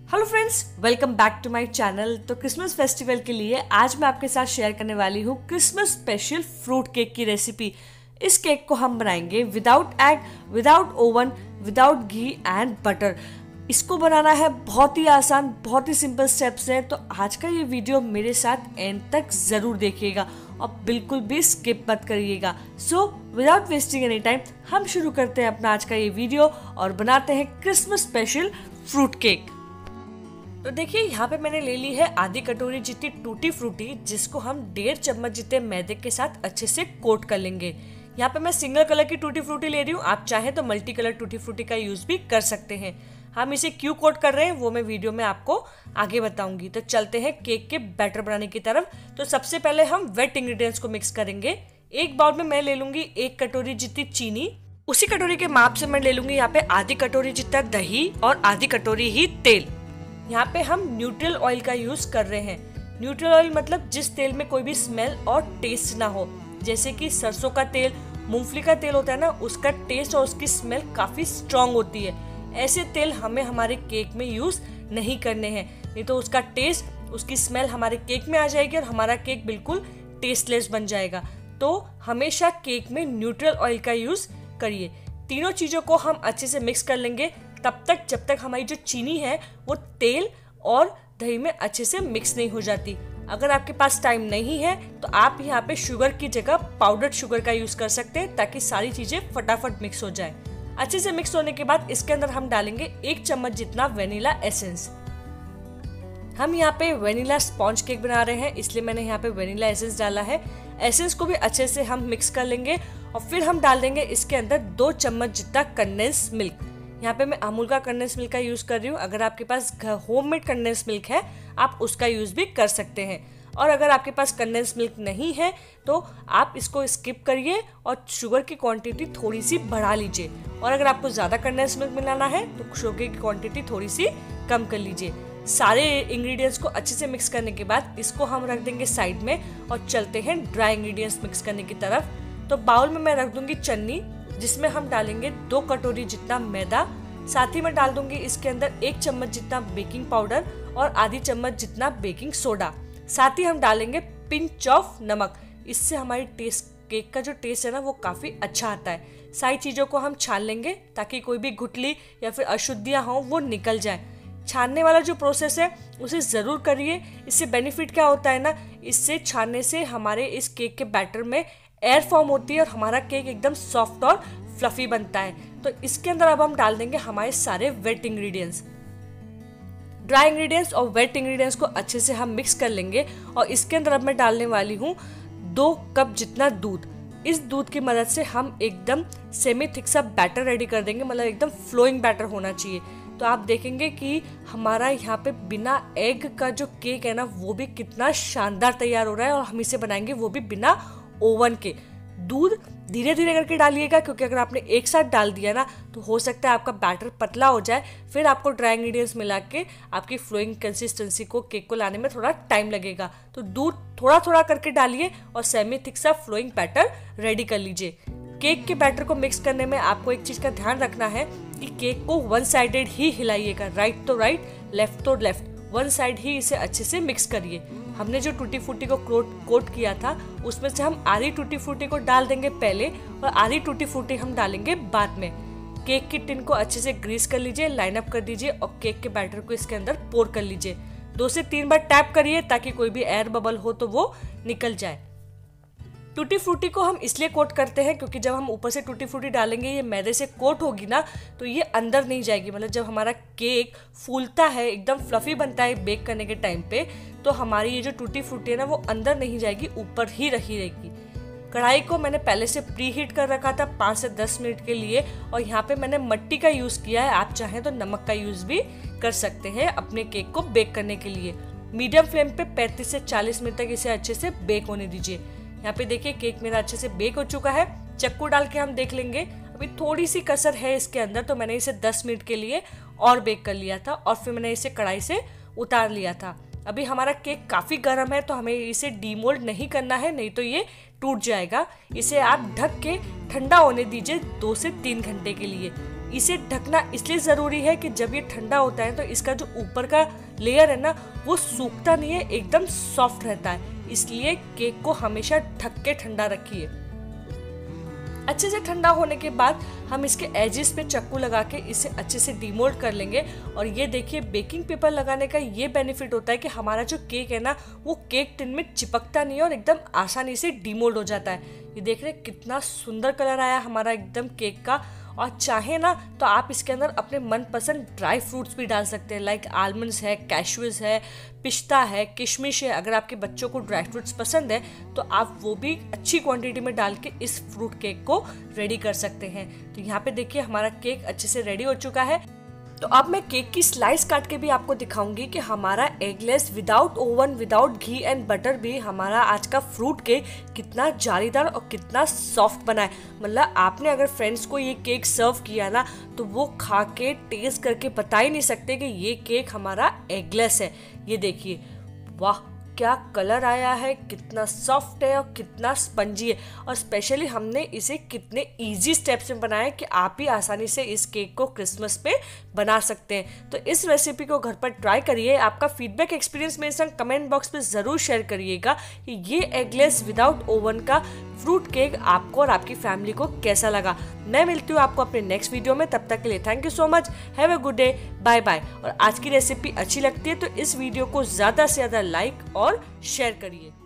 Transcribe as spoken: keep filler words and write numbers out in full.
Hello friends, welcome back to my channel. तो Christmas festival के लिए आज मैं आपके साथ शेयर करने वाली हूँ क्रिसमस स्पेशल फ्रूट केक की रेसिपी। इस केक को हम बनाएंगे without egg, without oven, without घी एंड बटर। इसको बनाना है बहुत ही आसान, बहुत ही सिंपल स्टेप्स हैं। तो आज का ये वीडियो मेरे साथ एंड तक ज़रूर देखिएगा और बिल्कुल भी स्किप मत करिएगा। So without wasting any time हम शुरू करते हैं अपना आज का ये वीडियो और बनाते हैं क्रिसमस स्पेशल फ्रूट केक। तो देखिए, यहाँ पे मैंने ले ली है आधी कटोरी जितनी टूटी फ्रूटी, जिसको हम डेढ़ चम्मच जितने मैदे के साथ अच्छे से कोट कर लेंगे। यहाँ पे मैं सिंगल कलर की टूटी फ्रूटी ले रही हूँ, आप चाहें तो मल्टी कलर टूटी फ्रूटी का यूज भी कर सकते हैं। हम इसे क्यों कोट कर रहे हैं वो मैं वीडियो में आपको आगे बताऊंगी। तो चलते हैं केक के बैटर बनाने की तरफ। तो सबसे पहले हम वेट इंग्रेडिएंट्स को मिक्स करेंगे। एक बाउल में मैं ले लूंगी एक कटोरी जितनी चीनी। उसी कटोरी के माप से मैं ले लूंगी यहाँ पे आधी कटोरी जितना दही और आधी कटोरी ही तेल। यहाँ पे हम न्यूट्रल ऑयल का यूज कर रहे हैं। न्यूट्रल ऑयल मतलब जिस तेल में कोई भी स्मेल और टेस्ट ना हो, जैसे कि सरसों का तेल, मूंगफली का तेल होता है ना, उसका टेस्ट और उसकी स्मेल काफी स्ट्रांग होती है। ऐसे तेल हमें हमारे केक में यूज नहीं करने हैं, नहीं तो उसका टेस्ट, उसकी स्मेल हमारे केक में आ जाएगी और हमारा केक बिल्कुल टेस्टलेस बन जाएगा। तो हमेशा केक में न्यूट्रल ऑयल का यूज करिए। तीनों चीजों को हम अच्छे से मिक्स कर लेंगे तब तक जब तक हमारी जो चीनी है वो तेल और दही में अच्छे से मिक्स नहीं हो जाती। अगर आपके पास टाइम नहीं है तो आप यहाँ पे शुगर की जगह पाउडर्ड शुगर का यूज कर सकते हैं, ताकि सारी चीजें फटाफट मिक्स हो जाए। अच्छे से मिक्स होने के बाद इसके अंदर हम डालेंगे एक चम्मच जितना वेनिला एसेंस। हम यहाँ पे वेनिला स्पॉन्ज केक बना रहे हैं, इसलिए मैंने यहाँ पे वेनिला एसेंस डाला है। एसेंस को भी अच्छे से हम मिक्स कर लेंगे और फिर हम डाल देंगे इसके अंदर दो चम्मच जितना कंडेंस मिल्क। यहाँ पे मैं अमूल का कंडेंस मिल्क का यूज कर रही हूँ। अगर आपके पास होममेड कंडेंस मिल्क है आप उसका यूज भी कर सकते हैं, और अगर आपके पास कंडेंस मिल्क नहीं है तो आप इसको स्किप करिए और शुगर की क्वांटिटी थोड़ी सी बढ़ा लीजिए। और अगर आपको ज़्यादा कंडेंस मिल्क मिलाना है तो शुगर की क्वांटिटी थोड़ी सी कम कर लीजिए। सारे इंग्रेडिएंट्स को अच्छे से मिक्स करने के बाद इसको हम रख देंगे साइड में और चलते हैं ड्राई इंग्रेडिएंट्स मिक्स करने की तरफ। तो बाउल में मैं रख दूंगी चन्नी, जिसमें हम डालेंगे दो कटोरी जितना मैदा। साथ ही मैं डाल दूंगी इसके अंदर एक चम्मच जितना बेकिंग पाउडर और आधी चम्मच जितना बेकिंग सोडा। साथ ही हम डालेंगे पिंच ऑफ नमक। इससे हमारी टेस्ट, केक का जो टेस्ट है ना, वो काफ़ी अच्छा आता है। सारी चीज़ों को हम छान लेंगे ताकि कोई भी गुठली या फिर अशुद्धियाँ हों वो निकल जाए। छानने वाला जो प्रोसेस है उसे ज़रूर करिए। इससे बेनिफिट क्या होता है ना, इससे छानने से हमारे इस केक के बैटर में एयर फॉर्म होती है और हमारा केक एकदम सॉफ्ट और फ्लफी बनता है। तो इसके अंदर अब हम डाल देंगे हमारे सारे वेट इंग्रेडिएंट्स। ड्राई इंग्रेडिएंट्स और वेट इंग्रेडिएंट्स को अच्छे से हम मिक्स कर लेंगे और इसके अंदर अब मैं डालने वाली हूँ दो कप जितना दूध। इस दूध की मदद से हम एकदम सेमी थिक सा बैटर रेडी कर देंगे, मतलब एकदम फ्लोइंग बैटर होना चाहिए। तो आप देखेंगे कि हमारा यहाँ पे बिना एग का जो केक है ना, वो भी कितना शानदार तैयार हो रहा है, और हम इसे बनाएंगे वो भी बिना ओवन के। दूध धीरे धीरे करके डालिएगा, क्योंकि अगर आपने एक साथ डाल दिया ना तो हो सकता है आपका बैटर पतला हो जाए, फिर आपको ड्राई इंग्रेडिएंट्स मिला के आपकी फ्लोइंग कंसिस्टेंसी को केक को लाने में थोड़ा टाइम लगेगा। तो दूध थोड़ा थोड़ा करके डालिए और सेमी थिक सा फ्लोइंग बैटर रेडी कर लीजिए। केक के बैटर को मिक्स करने में आपको एक चीज़ का ध्यान रखना है कि केक को वन साइडेड ही हिलाइएगा, राइट तो राइट, लेफ्ट तो लेफ्ट, वन साइड ही इसे अच्छे से मिक्स करिए। हमने जो टूटी फ्रूटी को कोट कोट किया था उसमें से हम आधी टूटी फ्रूटी को डाल देंगे पहले और आधी टूटी फ्रूटी हम डालेंगे बाद में। केक की टिन को अच्छे से ग्रीस कर लीजिए, लाइन अप कर दीजिए और केक के बैटर को इसके अंदर पोर कर लीजिए। दो से तीन बार टैप करिए ताकि कोई भी एयर बबल हो तो वो निकल जाए। टूटी फ्रूटी को हम इसलिए कोट करते हैं क्योंकि जब हम ऊपर से टूटी फ्रूटी डालेंगे, ये मैदे से कोट होगी ना, तो ये अंदर नहीं जाएगी। मतलब जब हमारा केक फूलता है, एकदम फ्लफी बनता है बेक करने के टाइम पे, तो हमारी ये जो टूटी फ्रूटी है ना, वो अंदर नहीं जाएगी, ऊपर ही रही रहेगी। कढ़ाई को मैंने पहले से प्री हीट कर रखा था पाँच से दस मिनट के लिए, और यहाँ पे मैंने मट्टी का यूज़ किया है। आप चाहें तो नमक का यूज़ भी कर सकते हैं अपने केक को बेक करने के लिए। मीडियम फ्लेम पे पैंतीस से चालीस मिनट तक इसे अच्छे से बेक होने दीजिए। यहाँ पे देखिए केक मेरा अच्छे से बेक हो चुका है। चक्कू डाल के हम देख लेंगे, अभी थोड़ी सी कसर है इसके अंदर, तो मैंने इसे दस मिनट के लिए और बेक कर लिया था और फिर मैंने इसे कढ़ाई से उतार लिया था। अभी हमारा केक काफ़ी गर्म है तो हमें इसे डीमोल्ड नहीं करना है, नहीं तो ये टूट जाएगा। इसे आप ढक के ठंडा होने दीजिए दो से तीन घंटे के लिए। इसे ढकना इसलिए ज़रूरी है कि जब ये ठंडा होता है तो इसका जो ऊपर का लेयर है ना वो सूखता नहीं है, एकदम सॉफ्ट रहता है। इसलिए केक को हमेशा ढक के ठंडा रखिए। अच्छे से ठंडा होने के बाद हम इसके एजेस पे चाकू लगा के इसे अच्छे से डिमोल्ड कर लेंगे। और ये देखिए, बेकिंग पेपर लगाने का ये बेनिफिट होता है कि हमारा जो केक है ना वो केक टिन में चिपकता नहीं है और एकदम आसानी से डिमोल्ड हो जाता है। ये देख रहे हैं कितना सुंदर कलर आया हमारा एकदम केक का। और चाहे ना तो आप इसके अंदर अपने मनपसंद ड्राई फ्रूट्स भी डाल सकते हैं, लाइक आलमंड्स है, कैशूज है, पिस्ता है, किशमिश है। अगर आपके बच्चों को ड्राई फ्रूट्स पसंद है तो आप वो भी अच्छी क्वांटिटी में डाल के इस फ्रूट केक को रेडी कर सकते हैं। तो यहाँ पे देखिए हमारा केक अच्छे से रेडी हो चुका है। तो अब मैं केक की स्लाइस काट के भी आपको दिखाऊंगी कि हमारा एगलेस विदाउट ओवन, विदाउट घी एंड बटर भी हमारा आज का फ्रूट केक कितना जालीदार और कितना सॉफ्ट बना है। मतलब आपने अगर फ्रेंड्स को ये केक सर्व किया ना तो वो खा के टेस्ट करके बता ही नहीं सकते कि ये केक हमारा एगलेस है। ये देखिए, वाह क्या कलर आया है, कितना सॉफ्ट है और कितना स्पंजी है। और स्पेशली हमने इसे कितने इजी स्टेप्स में बनाया कि आप भी आसानी से इस केक को क्रिसमस पे बना सकते हैं। तो इस रेसिपी को घर पर ट्राई करिए। आपका फीडबैक एक्सपीरियंस मेरे संग कमेंट बॉक्स में ज़रूर शेयर करिएगा कि ये एगलेस विदाउट ओवन का फ्रूट केक आपको और आपकी फैमिली को कैसा लगा। मैं मिलती हूँ आपको अपने नेक्स्ट वीडियो में, तब तक के लिए thank you so much, have a good day, bye bye. और आज की रेसिपी अच्छी लगती है तो इस वीडियो को ज़्यादा से ज़्यादा लाइक और शेयर करिए।